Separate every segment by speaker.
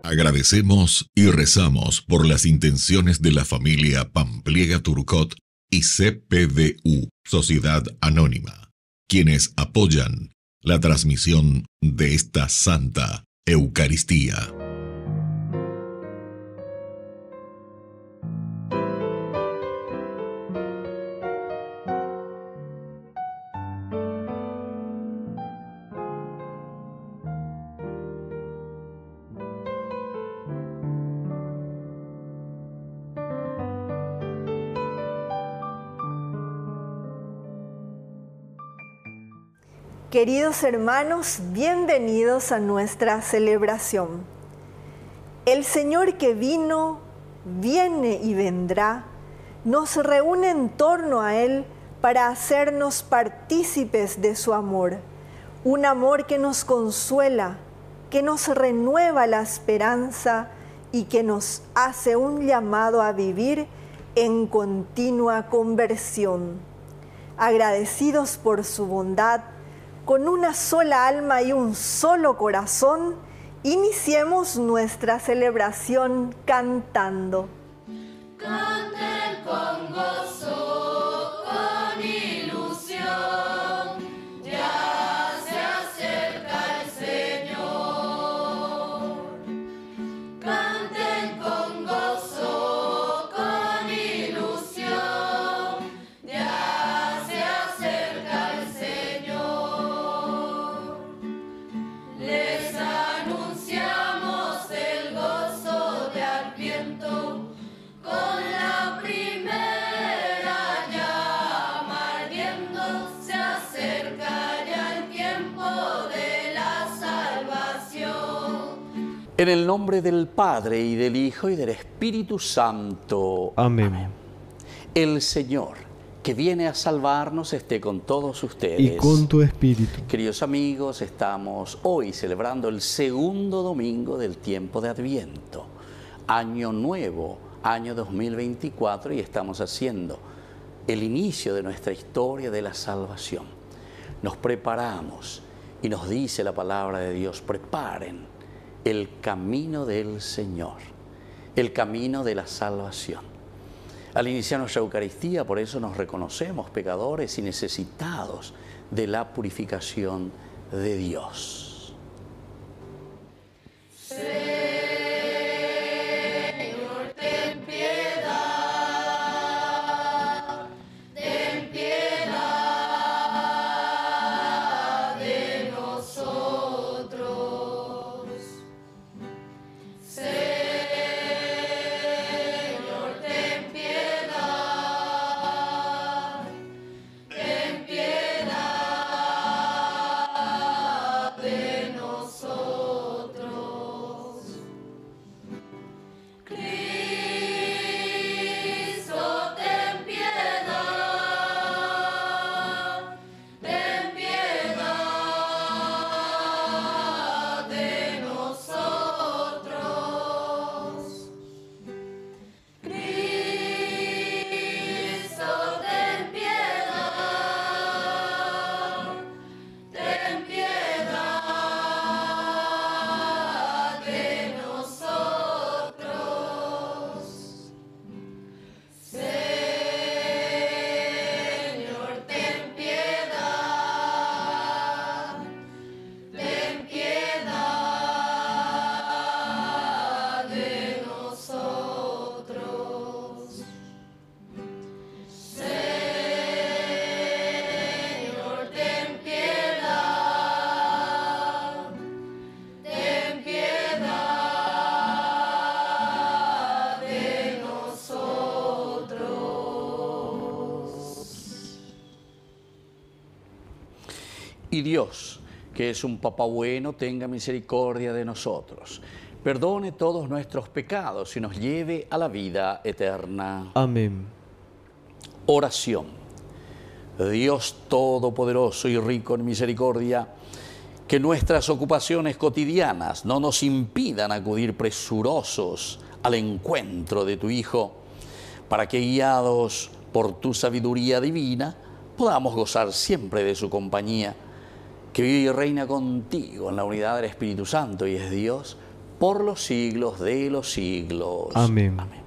Speaker 1: Agradecemos y rezamos por las intenciones de la familia Pampliega Turcot y CPDU, Sociedad Anónima, quienes apoyan la transmisión de esta Santa Eucaristía.
Speaker 2: Queridos hermanos, bienvenidos a nuestra celebración. El Señor que vino, viene y vendrá, nos reúne en torno a Él para hacernos partícipes de su amor. Un amor que nos consuela, que nos renueva la esperanza y que nos hace un llamado a vivir en continua conversión. Agradecidos por su bondad, con una sola alma y un solo corazón, iniciemos nuestra celebración cantando.
Speaker 3: Canten con gozo, con ilusión, ya se acerca el Señor. Canten con gozo, con ilusión, ya se acerca el Señor. Les anunciamos el gozo de Adviento, con la primera llama ardiendo, se acerca ya el tiempo de la salvación.
Speaker 4: En el nombre del Padre, y del Hijo, y del Espíritu Santo.
Speaker 5: Amén.
Speaker 4: El Señor, que viene a salvarnos, esté con todos ustedes.
Speaker 5: Y con tu espíritu.
Speaker 4: Queridos amigos, estamos hoy celebrando el segundo domingo del tiempo de Adviento. Año nuevo, año 2024, y estamos haciendo el inicio de nuestra historia de la salvación. Nos preparamos y nos dice la palabra de Dios: preparen el camino del Señor, el camino de la salvación. Al iniciar nuestra Eucaristía, por eso nos reconocemos pecadores y necesitados de la purificación de Dios.
Speaker 3: Señor, ten piedad de nosotros. Señor, ten piedad de nosotros. Cristo, ten piedad de nosotros. Cristo, ten piedad de nosotros. Señor, ten piedad de nosotros. Señor, ten piedad de nosotros.
Speaker 4: Y Dios, que es un Papá bueno, tenga misericordia de nosotros, perdone todos nuestros pecados y nos lleve a la vida eterna.
Speaker 5: Amén.
Speaker 4: Oración. Dios Todopoderoso y rico en misericordia, que nuestras ocupaciones cotidianas no nos impidan acudir presurosos al encuentro de tu Hijo, para que, guiados por tu sabiduría divina, podamos gozar siempre de su compañía, que vive y reina contigo en la unidad del Espíritu Santo y es Dios por los siglos de los siglos.
Speaker 5: Amén.
Speaker 4: Amén.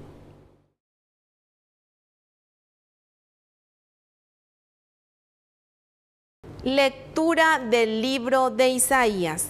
Speaker 6: Lectura del libro de Isaías.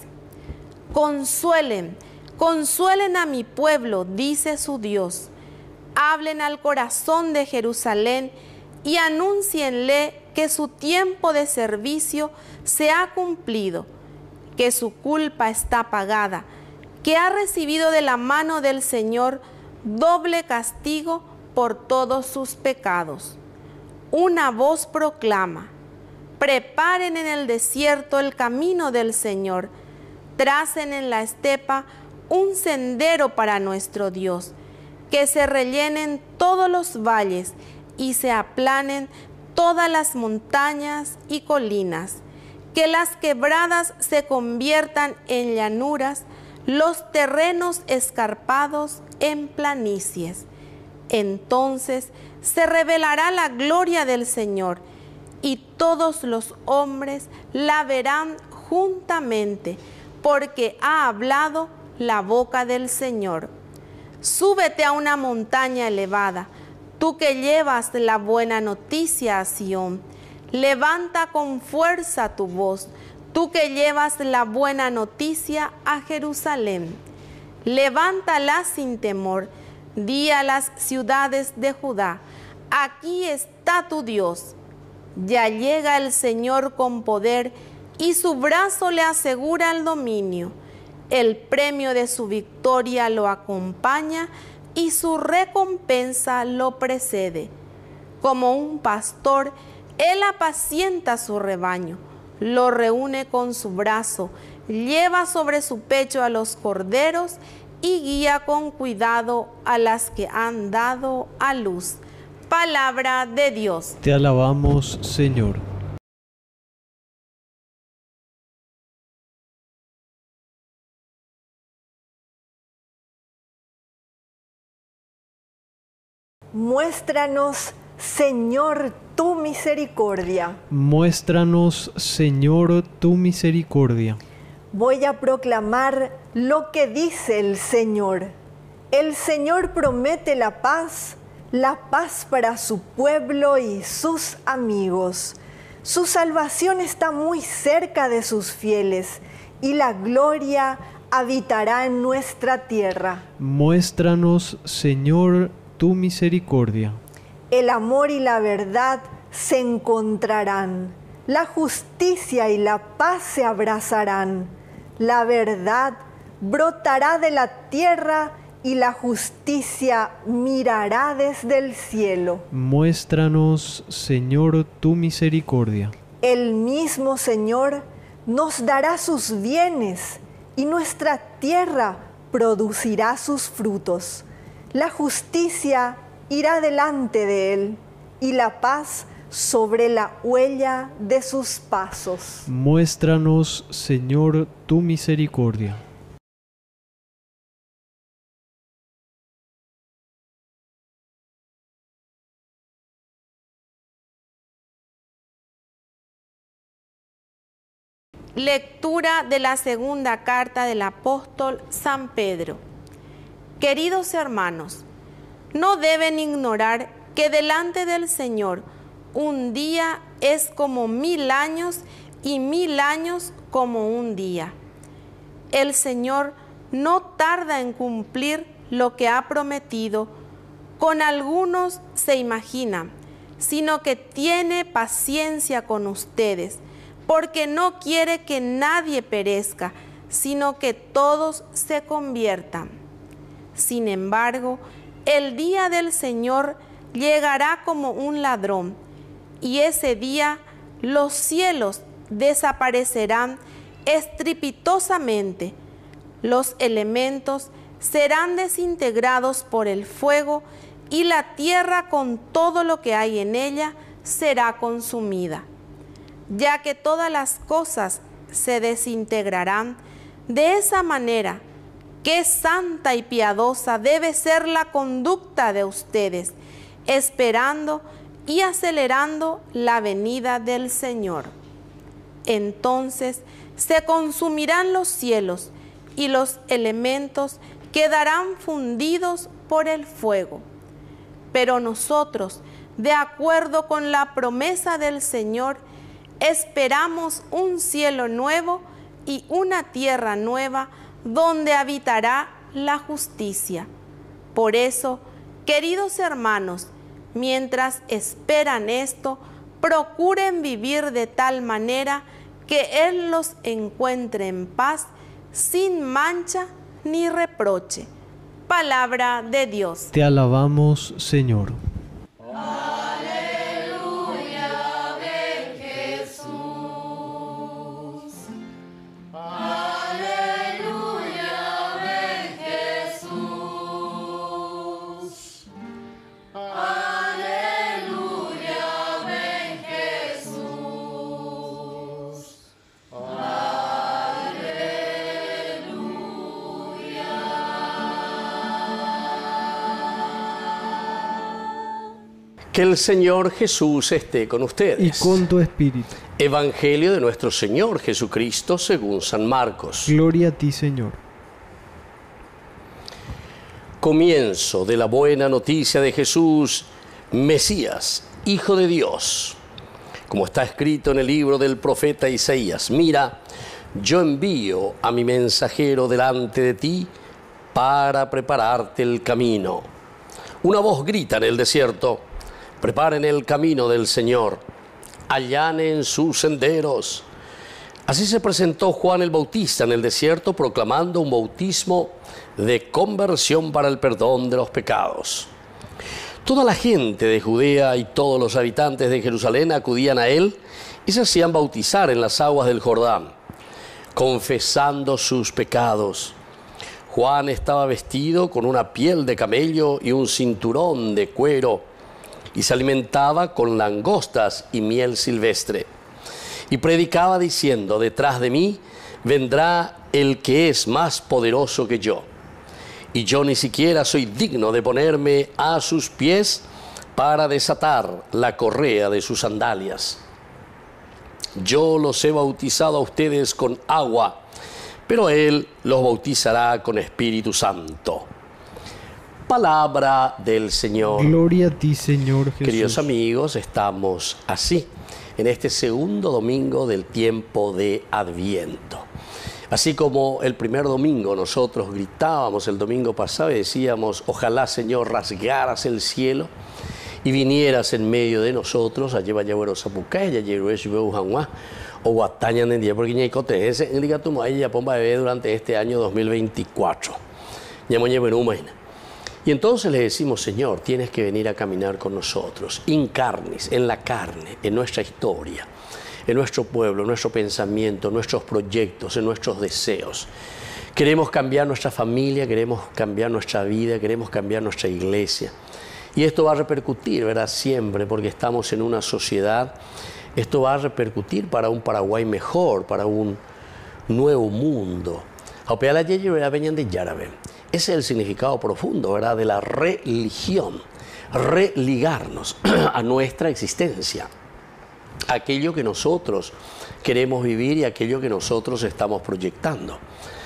Speaker 6: Consuelen, consuelen a mi pueblo, dice su Dios. Hablen al corazón de Jerusalén y anúncienle que su tiempo de servicio se ha cumplido, que su culpa está pagada, que ha recibido de la mano del Señor doble castigo por todos sus pecados. Una voz proclama: preparen en el desierto el camino del Señor, tracen en la estepa un sendero para nuestro Dios, que se rellenen todos los valles y se aplanen todas las montañas y colinas, que las quebradas se conviertan en llanuras, los terrenos escarpados en planicies. Entonces se revelará la gloria del Señor, y todos los hombres la verán juntamente, porque ha hablado la boca del Señor. Súbete a una montaña elevada, tú que llevas la buena noticia a Sión. Levanta con fuerza tu voz, tú que llevas la buena noticia a Jerusalén. Levántala sin temor, di a las ciudades de Judá: aquí está tu Dios. Ya llega el Señor con poder y su brazo le asegura el dominio. El premio de su victoria lo acompaña y su recompensa lo precede. Como un pastor, él apacienta su rebaño, lo reúne con su brazo, lleva sobre su pecho a los corderos y guía con cuidado a las que han dado a luz. Palabra de Dios.
Speaker 5: Te alabamos, Señor.
Speaker 2: Muéstranos, Señor, tu misericordia.
Speaker 5: Muéstranos, Señor, tu misericordia.
Speaker 2: Voy a proclamar lo que dice el Señor. El Señor promete la paz para su pueblo y sus amigos. Su salvación está muy cerca de sus fieles y la gloria habitará en nuestra tierra.
Speaker 5: Muéstranos, Señor, tu misericordia.
Speaker 2: El amor y la verdad se encontrarán. La justicia y la paz se abrazarán. La verdad brotará de la tierra y la justicia mirará desde el cielo.
Speaker 5: Muéstranos, Señor, tu misericordia.
Speaker 2: El mismo Señor nos dará sus bienes y nuestra tierra producirá sus frutos. La justicia irá delante de él y la paz sobre la huella de sus pasos.
Speaker 5: Muéstranos, Señor, tu misericordia.
Speaker 6: Lectura de la segunda carta del apóstol San Pedro. Queridos hermanos, no deben ignorar que delante del Señor un día es como 1000 años y 1000 años como un día. El Señor no tarda en cumplir lo que ha prometido, con algunos se imagina, sino que tiene paciencia con ustedes, porque no quiere que nadie perezca, sino que todos se conviertan. Sin embargo, el día del Señor llegará como un ladrón, y ese día los cielos desaparecerán estrepitosamente, los elementos serán desintegrados por el fuego, y la tierra con todo lo que hay en ella será consumida. Ya que todas las cosas se desintegrarán, de esa manera, qué santa y piadosa debe ser la conducta de ustedes, esperando y acelerando la venida del Señor. Entonces se consumirán los cielos y los elementos quedarán fundidos por el fuego. Pero nosotros, de acuerdo con la promesa del Señor, esperamos un cielo nuevo y una tierra nueva donde habitará la justicia. Por eso, queridos hermanos, mientras esperan esto, procuren vivir de tal manera que Él los encuentre en paz, sin mancha ni reproche. Palabra de Dios.
Speaker 5: Te alabamos, Señor.
Speaker 3: Aleluya, ven Jesús. Aleluya, ven Jesús. Aleluya, ven Jesús.
Speaker 7: Que el Señor Jesús esté con ustedes.
Speaker 5: Y con tu espíritu.
Speaker 7: Evangelio de nuestro Señor Jesucristo según San Marcos.
Speaker 5: Gloria a ti, Señor.
Speaker 7: Comienzo de la buena noticia de Jesús, Mesías, Hijo de Dios. Como está escrito en el libro del profeta Isaías: mira, yo envío a mi mensajero delante de ti para prepararte el camino. Una voz grita en el desierto: preparen el camino del Señor, allanen sus senderos. Así se presentó Juan el Bautista en el desierto, proclamando un bautismo de conversión para el perdón de los pecados. Toda la gente de Judea y todos los habitantes de Jerusalén acudían a él y se hacían bautizar en las aguas del Jordán, confesando sus pecados. Juan estaba vestido con una piel de camello y un cinturón de cuero, y se alimentaba con langostas y miel silvestre. Y predicaba diciendo: detrás de mí vendrá el que es más poderoso que yo, y yo ni siquiera soy digno de ponerme a sus pies para desatar la correa de sus sandalias. Yo los he bautizado a ustedes con agua, pero Él los bautizará con Espíritu Santo. Palabra del Señor.
Speaker 5: Gloria a ti, Señor Jesús.
Speaker 7: Queridos amigos, estamos así, en este segundo domingo del tiempo de Adviento. Así como el primer domingo nosotros gritábamos el domingo pasado y decíamos: ojalá, Señor, rasgaras el cielo y vinieras en medio de nosotros, allí vaya bueno Zapucay, ya llegó o Guatañan en día, porque ni hay cote, ese en liga tu ya pomba bebé durante este año 2024. Ya moñe imagina. Y entonces le decimos: Señor, tienes que venir a caminar con nosotros, in carnis, en la carne, en nuestra historia, en nuestro pueblo, en nuestro pensamiento, en nuestros proyectos, en nuestros deseos. Queremos cambiar nuestra familia, queremos cambiar nuestra vida, queremos cambiar nuestra iglesia. Y esto va a repercutir, ¿verdad? Siempre, porque estamos en una sociedad. Esto va a repercutir para un Paraguay mejor, para un nuevo mundo. Ese es el significado profundo, ¿verdad?, de la religión. Religarnos a nuestra existencia, aquello que nosotros queremos vivir y aquello que nosotros estamos proyectando.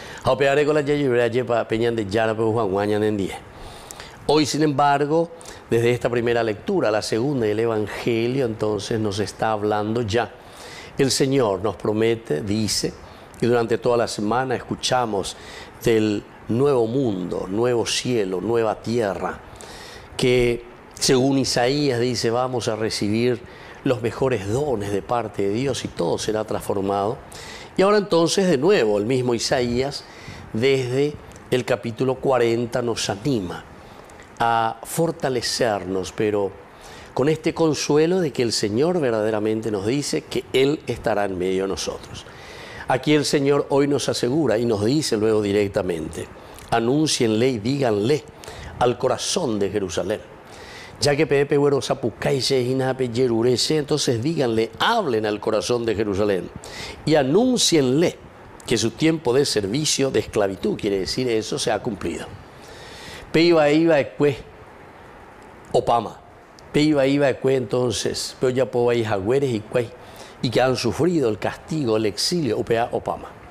Speaker 7: Hoy, sin embargo, desde esta primera lectura, la segunda del Evangelio, entonces nos está hablando ya. El Señor nos promete, dice, y durante toda la semana escuchamos del nuevo mundo, nuevo cielo, nueva tierra, que según Isaías dice, vamos a recibir los mejores dones de parte de Dios y todo será transformado. Y ahora entonces de nuevo el mismo Isaías desde el capítulo 40 nos anima a fortalecernos, pero con este consuelo de que el Señor verdaderamente nos dice que Él estará en medio de nosotros. Aquí el Señor hoy nos asegura y nos dice luego directamente: anúncienle y díganle al corazón de Jerusalén. Ya que Pepe Güero Zapucaiche y Nape Yerurese, entonces díganle, hablen al corazón de Jerusalén y anúncienle que su tiempo de servicio, de esclavitud, quiere decir eso, se ha cumplido. Peiba iba después, Opama. Peiba iba después entonces, pero ya puedo ir jagüeres y cuey, y que han sufrido el castigo, el exilio, Opama.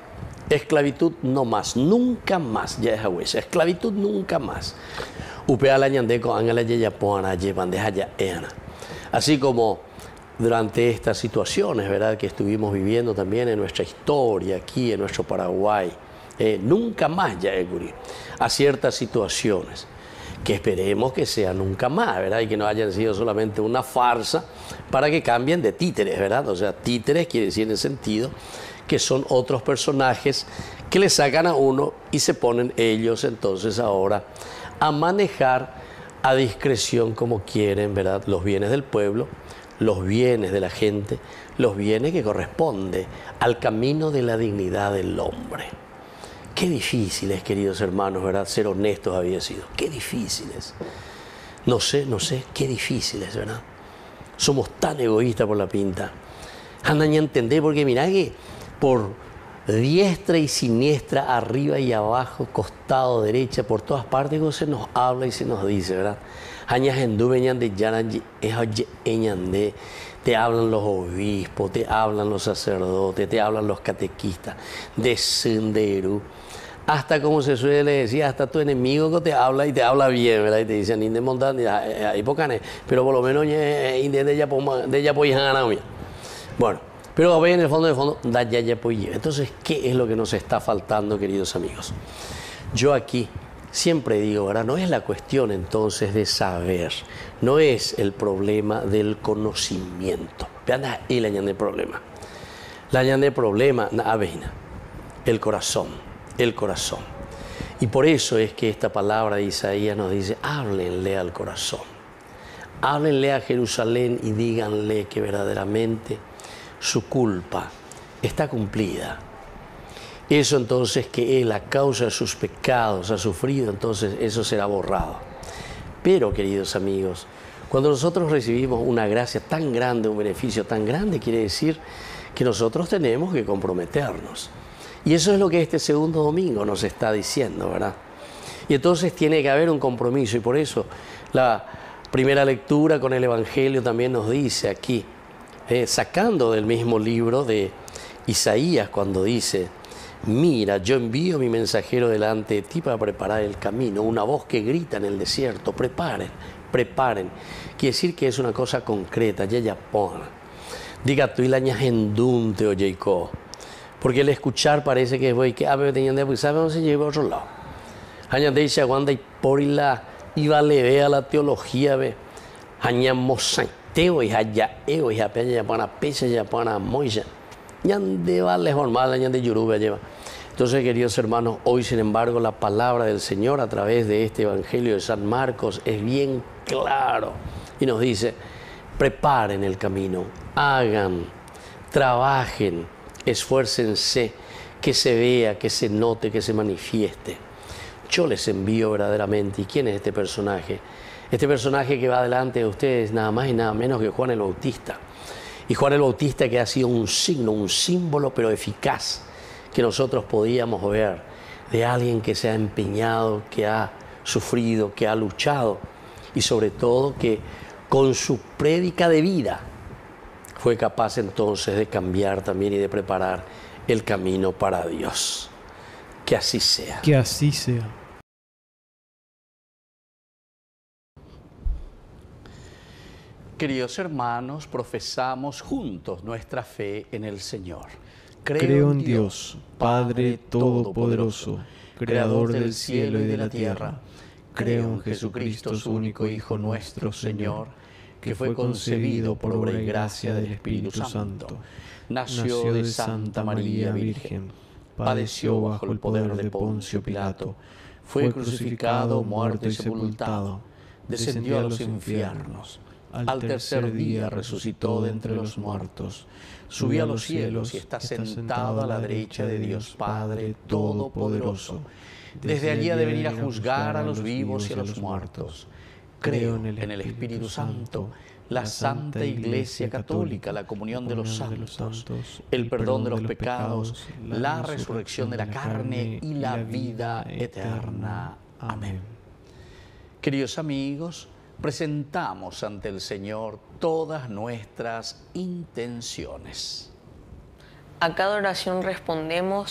Speaker 7: Esclavitud no más, nunca más, ya es huella. Esclavitud nunca más. Upea la ñandeco, ángala ya poana, llevan de haya eana. Así como durante estas situaciones, ¿verdad?, que estuvimos viviendo también en nuestra historia, aquí en nuestro Paraguay, nunca más ya a ciertas situaciones, que esperemos que sea nunca más, ¿verdad?, y que no hayan sido solamente una farsa para que cambien de títeres, ¿verdad? O sea, títeres quiere decir en el sentido que son otros personajes que le sacan a uno y se ponen ellos entonces ahora a manejar a discreción como quieren, ¿verdad?, los bienes del pueblo, los bienes de la gente, los bienes que corresponden al camino de la dignidad del hombre. Qué difíciles, queridos hermanos, ¿verdad?, ser honestos había sido. Qué difíciles. No sé, qué difíciles, ¿verdad? Somos tan egoístas por la pinta. Andan a entender, porque mirá que por diestra y siniestra, arriba y abajo, costado, derecha, por todas partes se nos habla y se nos dice, ¿verdad? Te hablan los obispos, te hablan los sacerdotes, te hablan los catequistas, de senderu. Hasta, como se suele decir, hasta tu enemigo que te habla y te habla bien, ¿verdad? Y te dicen, "Inde montan, pero por lo menos de ella Bueno, pero a ver, en el fondo, entonces, ¿qué es lo que nos está faltando, queridos amigos? Yo aquí siempre digo, ¿verdad?, no es la cuestión entonces de saber, no es el problema del conocimiento. Vean ahí la ñan del problema. La ñan del problema, el corazón. Y por eso es que esta palabra de Isaías nos dice, háblenle al corazón. Háblenle a Jerusalén y díganle que verdaderamente su culpa está cumplida. Eso entonces que él a causa de sus pecados ha sufrido, entonces eso será borrado. Pero, queridos amigos, cuando nosotros recibimos una gracia tan grande, un beneficio tan grande, quiere decir que nosotros tenemos que comprometernos. Y eso es lo que este segundo domingo nos está diciendo, ¿verdad? Y entonces tiene que haber un compromiso, y por eso la primera lectura con el Evangelio también nos dice aquí, sacando del mismo libro de Isaías, cuando dice, mira, yo envío mi mensajero delante de ti para preparar el camino, una voz que grita en el desierto, preparen. Quiere decir que es una cosa concreta, ya pon. Diga tú y la ñagendunte o Jacob. Porque el escuchar parece que voy que tenían de sabe dónde se lleva a otro lado. Añade y aguanta y por la iba a leer a la teología ve. Añamos teo y allá y apeña ya para pecha ya para moya. Ñande vale normal ñande yurube lleva. Entonces, queridos hermanos, hoy sin embargo la palabra del Señor a través de este Evangelio de San Marcos es bien claro y nos dice, preparen el camino, hagan, trabajen, esfuércense, que se vea, que se note, que se manifieste. Yo les envío verdaderamente. ¿Y quién es este personaje? Este personaje que va delante de ustedes nada más y nada menos que Juan el Bautista. Y Juan el Bautista que ha sido un signo, un símbolo, pero eficaz, que nosotros podíamos ver de alguien que se ha empeñado, que ha sufrido, que ha luchado y sobre todo que con su prédica de vida fue capaz entonces de cambiar también y de preparar el camino para Dios. Que así sea.
Speaker 5: Que así sea.
Speaker 4: Queridos hermanos, profesamos juntos nuestra fe en el Señor.
Speaker 5: Creo en Dios, Padre Todopoderoso, Creador del cielo y de la tierra. Creo en Jesucristo, su único Hijo nuestro Señor, que fue concebido por obra y gracia del Espíritu Santo. Nació de Santa María Virgen, padeció bajo el poder de Poncio Pilato, fue crucificado, muerto y sepultado, descendió a los infiernos. Al tercer día resucitó de entre los muertos, subió a los cielos y está sentado a la derecha de Dios Padre Todopoderoso. Desde allí ha de venir a juzgar a los vivos y a los muertos. Creo en el Espíritu Santo, la Santa Iglesia Católica, la comunión de los santos, el perdón de los pecados, la resurrección de la carne y la vida eterna. Amén.
Speaker 4: Queridos amigos, presentamos ante el Señor todas nuestras intenciones.
Speaker 8: A cada oración respondemos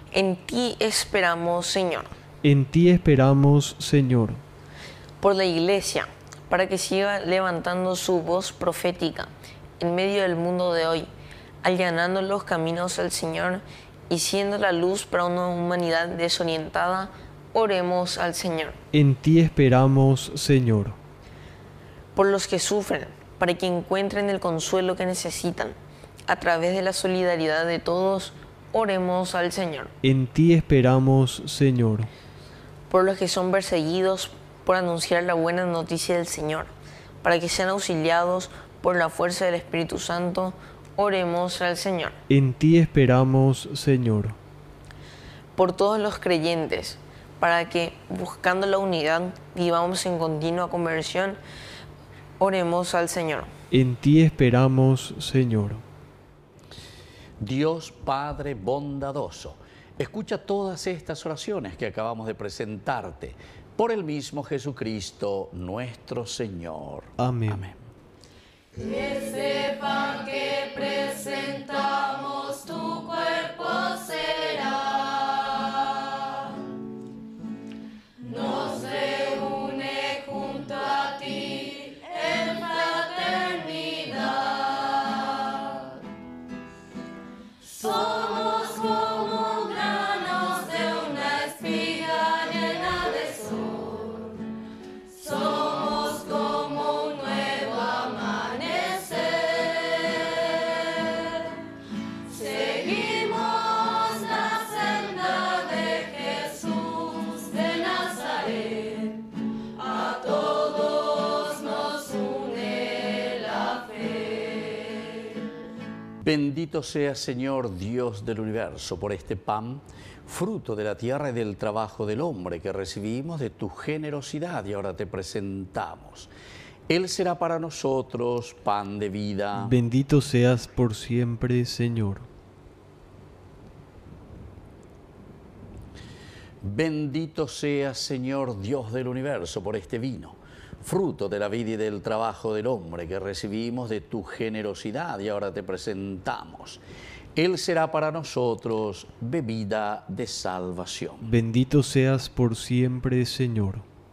Speaker 8: En ti esperamos, Señor.
Speaker 5: En ti esperamos, Señor.
Speaker 8: Por la Iglesia, para que siga levantando su voz profética en medio del mundo de hoy, allanando los caminos del Señor y siendo la luz para una humanidad desorientada, oremos al Señor.
Speaker 5: En ti esperamos, Señor.
Speaker 8: Por los que sufren, para que encuentren el consuelo que necesitan, a través de la solidaridad de todos, oremos al Señor.
Speaker 5: En ti esperamos, Señor.
Speaker 8: Por los que son perseguidos por anunciar la buena noticia del Señor, para que sean auxiliados por la fuerza del Espíritu Santo, oremos al Señor.
Speaker 5: En ti esperamos, Señor.
Speaker 8: Por todos los creyentes, para que, buscando la unidad, vivamos en continua conversión, oremos al Señor.
Speaker 5: En ti esperamos, Señor.
Speaker 4: Dios Padre bondadoso, escucha todas estas oraciones que acabamos de presentarte por el mismo Jesucristo nuestro Señor.
Speaker 5: Amén.
Speaker 4: Amén.
Speaker 3: Que sepan que presentamos tu cuerpo será. Nos reúne junto a ti en fraternidad. Somos como granos de una espiga llena de sol. Somos como un nuevo amanecer. Seguimos la senda de Jesús de Nazaret. A todos nos une la fe.
Speaker 4: Bendito sea, Señor Dios del universo, por este pan, fruto de la tierra y del trabajo del hombre que recibimos de tu generosidad y ahora te presentamos. Él será para nosotros pan de vida.
Speaker 5: Bendito seas por siempre, Señor.
Speaker 4: Bendito sea, Señor Dios del universo, por este vino, fruto de la vida y del trabajo del hombre que recibimos de tu generosidad y ahora te presentamos. Él será para nosotros bebida de salvación.
Speaker 5: Bendito seas por siempre, Señor.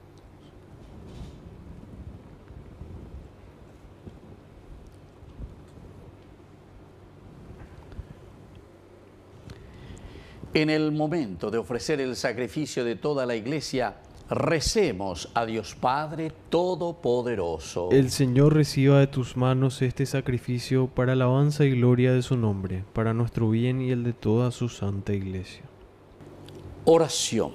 Speaker 4: En el momento de ofrecer el sacrificio de toda la Iglesia, recemos a Dios Padre Todopoderoso.
Speaker 5: El Señor reciba de tus manos este sacrificio para alabanza y gloria de su nombre, para nuestro bien y el de toda su santa Iglesia.
Speaker 4: Oración.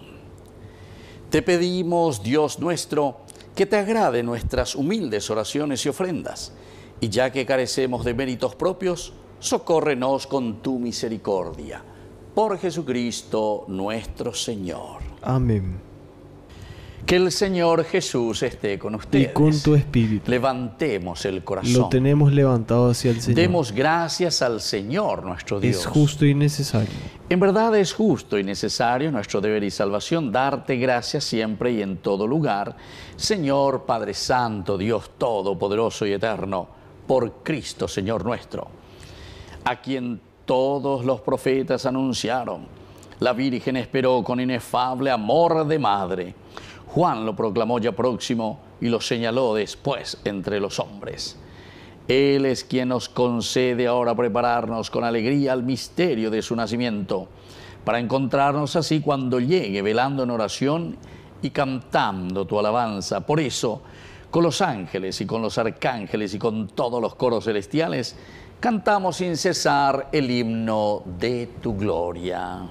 Speaker 4: Te pedimos, Dios nuestro, que te agrade nuestras humildes oraciones y ofrendas, y ya que carecemos de méritos propios, socórrenos con tu misericordia. Por Jesucristo nuestro Señor.
Speaker 5: Amén.
Speaker 4: Que el Señor Jesús esté con ustedes.
Speaker 5: Y con tu espíritu.
Speaker 4: Levantemos el corazón.
Speaker 5: Lo tenemos levantado hacia el Señor.
Speaker 4: Demos gracias al Señor nuestro Dios.
Speaker 5: Es justo y necesario.
Speaker 4: En verdad es justo y necesario, nuestro deber y salvación, darte gracias siempre y en todo lugar, Señor Padre Santo, Dios Todopoderoso y Eterno, por Cristo Señor nuestro, a quien todos los profetas anunciaron. La Virgen esperó con inefable amor de madre. Juan lo proclamó ya próximo y lo señaló después entre los hombres. Él es quien nos concede ahora prepararnos con alegría al misterio de su nacimiento, para encontrarnos así cuando llegue, velando en oración y cantando tu alabanza. Por eso, con los ángeles y con los arcángeles y con todos los coros celestiales, cantamos sin cesar el himno de tu gloria.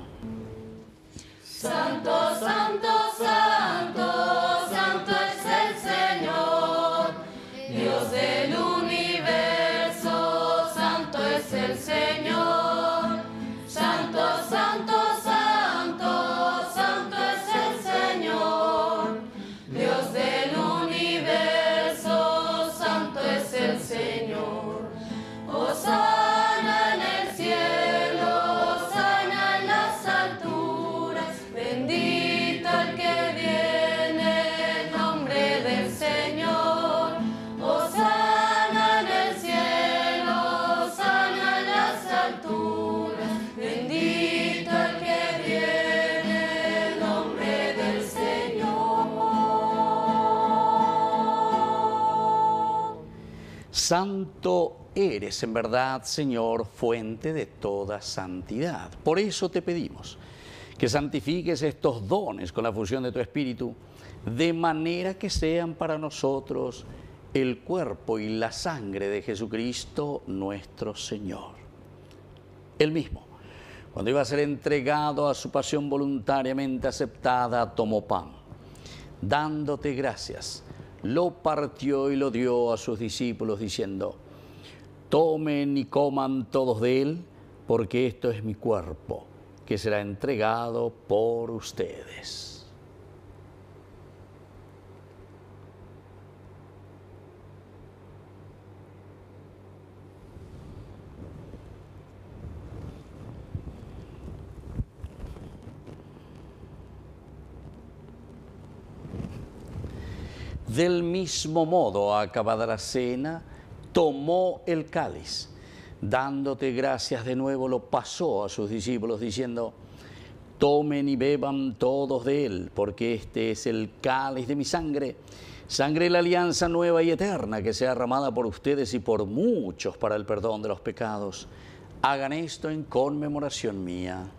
Speaker 3: Santo, santo, santo, santo es el Señor, Dios del universo, santo es el Señor. Santo, santo, santo, santo es el Señor, Dios del universo, santo es el Señor. Hosana en el cielo, hosana en las alturas, bendito el que viene
Speaker 4: Santo eres en verdad, Señor, fuente de toda santidad. Por eso te pedimos que santifiques estos dones con la fusión de tu Espíritu, de manera que sean para nosotros el cuerpo y la sangre de Jesucristo nuestro Señor. Él mismo, cuando iba a ser entregado a su pasión voluntariamente aceptada, tomó pan. Dándote gracias, lo partió y lo dio a sus discípulos diciendo: tomen y coman todos de él, porque esto es mi cuerpo, que será entregado por ustedes. Del mismo modo, acabada la cena, tomó el cáliz. Dándote gracias de nuevo, lo pasó a sus discípulos diciendo: tomen y beban todos de él, porque este es el cáliz de mi sangre, sangre de la alianza nueva y eterna, que sea derramada por ustedes y por muchos para el perdón de los pecados. Hagan esto en conmemoración mía.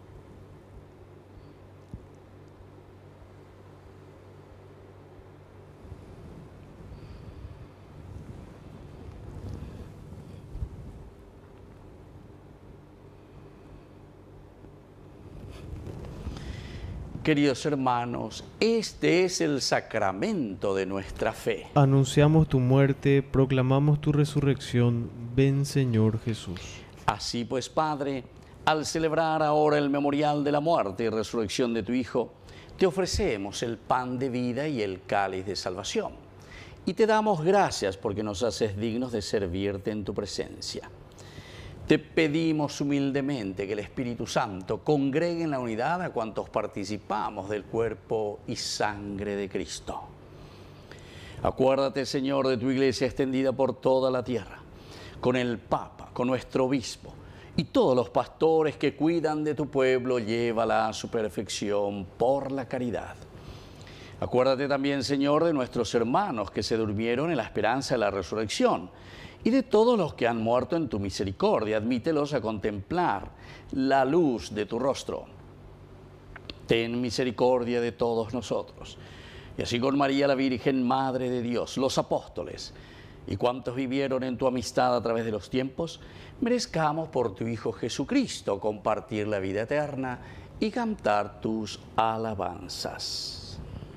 Speaker 4: Queridos hermanos, este es el sacramento de nuestra fe.
Speaker 5: Anunciamos tu muerte, proclamamos tu resurrección. Ven, Señor Jesús.
Speaker 4: Así pues, Padre, al celebrar ahora el memorial de la muerte y resurrección de tu Hijo, te ofrecemos el pan de vida y el cáliz de salvación. Y te damos gracias porque nos haces dignos de servirte en tu presencia. Te pedimos humildemente que el Espíritu Santo congregue en la unidad a cuantos participamos del cuerpo y sangre de Cristo. Acuérdate, Señor, de tu iglesia extendida por toda la tierra, con el Papa, con nuestro obispo y todos los pastores que cuidan de tu pueblo, llévala a su perfección por la caridad. Acuérdate también, Señor, de nuestros hermanos que se durmieron en la esperanza de la resurrección, y de todos los que han muerto en tu misericordia. Admítelos a contemplar la luz de tu rostro. Ten misericordia de todos nosotros. Y así con María la Virgen, Madre de Dios, los apóstoles y cuantos vivieron en tu amistad a través de los tiempos, merezcamos por tu Hijo Jesucristo compartir la vida eterna y cantar tus alabanzas.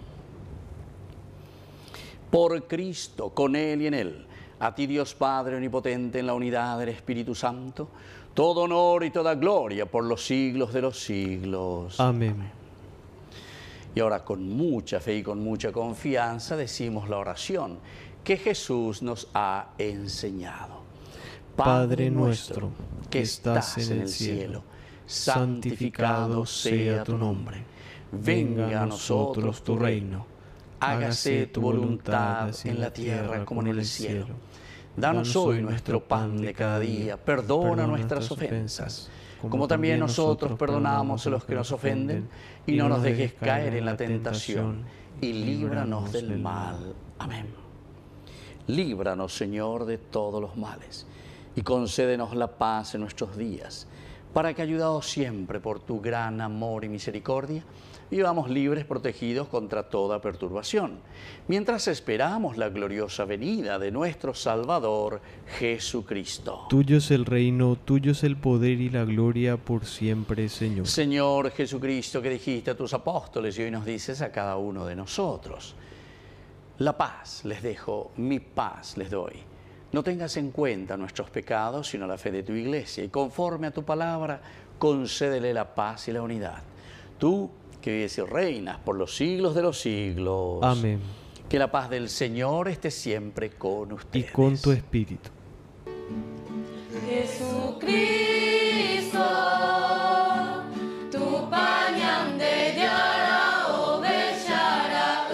Speaker 4: Por Cristo, con Él y en Él, a ti, Dios Padre omnipotente, en la unidad del Espíritu Santo, todo honor y toda gloria por los siglos de los siglos.
Speaker 5: Amén.
Speaker 4: Y ahora, con mucha fe y con mucha confianza, decimos la oración que Jesús nos ha enseñado.
Speaker 5: Padre nuestro, que estás en el cielo, santificado sea tu nombre. Venga a nosotros tu reino. Hágase tu voluntad en la tierra como en el cielo. Danos hoy nuestro pan de cada día. Perdona nuestras ofensas, como también nosotros perdonamos a los que nos ofenden. Y no nos dejes caer en la tentación, y líbranos del mal. Amén. Líbranos, Señor, de todos los males, y concédenos la paz en nuestros días, para que, ayudados siempre por tu gran amor y misericordia, vivamos libres, protegidos contra toda perturbación, mientras esperamos la gloriosa venida de nuestro Salvador, Jesucristo. Tuyo es el reino, tuyo es el poder y la gloria por siempre, Señor.
Speaker 4: Señor Jesucristo, que dijiste a tus apóstoles y hoy nos dices a cada uno de nosotros: la paz les dejo, mi paz les doy. No tengas en cuenta nuestros pecados, sino la fe de tu iglesia, y conforme a tu palabra, concédele la paz y la unidad. Tú, que vives y reinas por los siglos de los siglos.
Speaker 5: Amén.
Speaker 4: Que la paz del Señor esté siempre con ustedes.
Speaker 5: Y con tu espíritu.
Speaker 3: Jesucristo, tu pañan de yara o bechara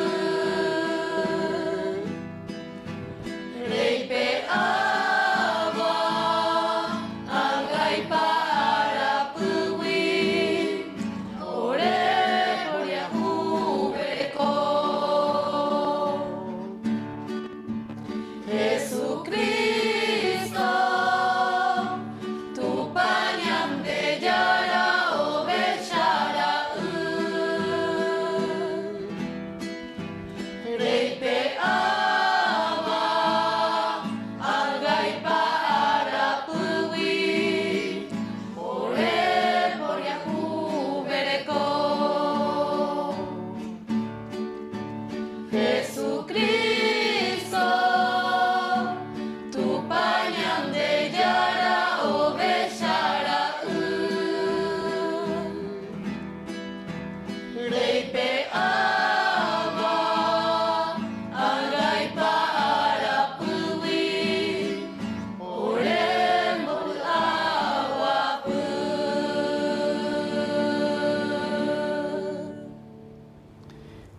Speaker 3: rey pe agua algai para puwi ore por yahubeko Jesucristo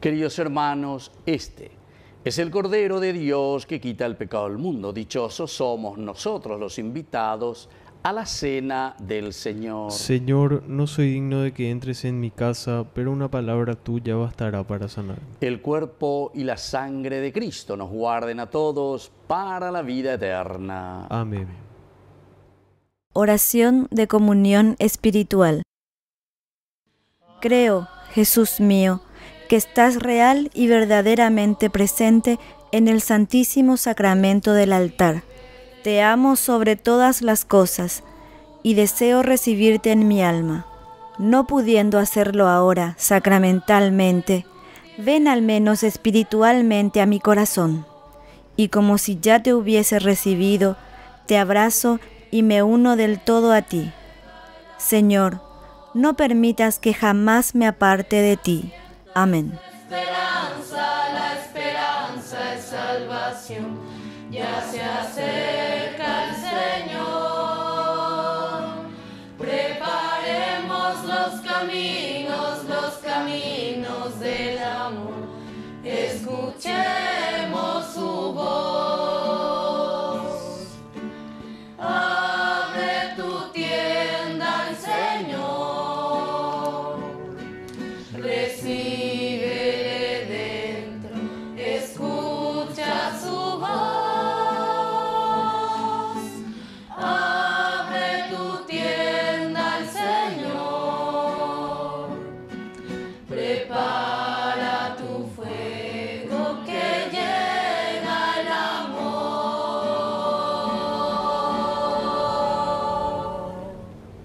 Speaker 4: Queridos hermanos, este es el Cordero de Dios que quita el pecado del mundo. Dichosos somos nosotros los invitados a la cena del Señor.
Speaker 5: Señor, no soy digno de que entres en mi casa, pero una palabra tuya bastará para sanar.
Speaker 4: El cuerpo y la sangre de Cristo nos guarden a todos para la vida eterna.
Speaker 5: Amén.
Speaker 9: Oración de comunión espiritual. Creo, Jesús mío, que estás real y verdaderamente presente en el Santísimo Sacramento del altar. Te amo sobre todas las cosas y deseo recibirte en mi alma. No pudiendo hacerlo ahora sacramentalmente, ven al menos espiritualmente a mi corazón. Y como si ya te hubiese recibido, te abrazo y me uno del todo a ti. Señor, no permitas que jamás me aparte de ti. Amén.
Speaker 3: La esperanza es salvación, ya se acerca el Señor. Preparemos los caminos del amor, escuchemos su voz. Abre tu tienda al Señor, recíbele dentro, escucha su voz. Abre tu tienda al Señor, prepara tu fuego que llena el amor.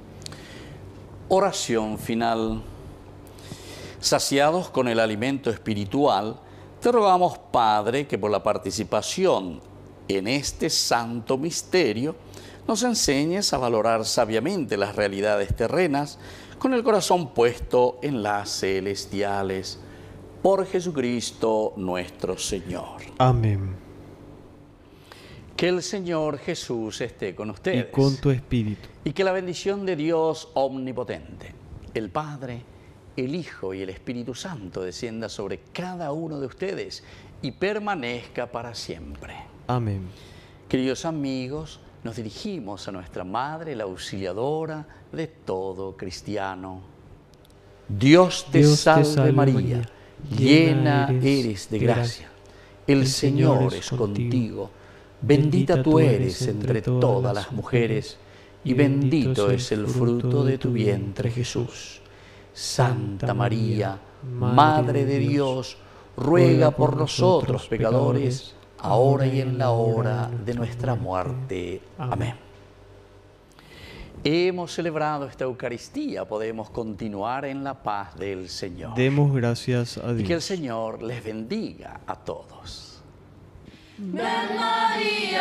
Speaker 4: Oración final. Saciados con el alimento espiritual, te rogamos, Padre, que por la participación en este santo misterio nos enseñes a valorar sabiamente las realidades terrenas con el corazón puesto en las celestiales. Por Jesucristo nuestro Señor.
Speaker 5: Amén.
Speaker 4: Que el Señor Jesús esté con ustedes.
Speaker 5: Y con tu espíritu.
Speaker 4: Y que la bendición de Dios omnipotente, el Padre, el Hijo y el Espíritu Santo descienda sobre cada uno de ustedes y permanezca para siempre.
Speaker 5: Amén.
Speaker 4: Queridos amigos, nos dirigimos a nuestra Madre, la auxiliadora de todo cristiano. Dios te salve María, llena eres de gracia. El Señor es contigo. Bendita tú eres entre todas las mujeres y bendito es el fruto de tu vientre, Jesús. Santa María, Madre de Dios, ruega por nosotros pecadores, ahora y en la hora de nuestra muerte. Amén. Hemos celebrado esta Eucaristía, podemos continuar en la paz del Señor.
Speaker 5: Demos gracias a Dios.
Speaker 4: Y que el Señor les bendiga a todos.
Speaker 3: Ven María.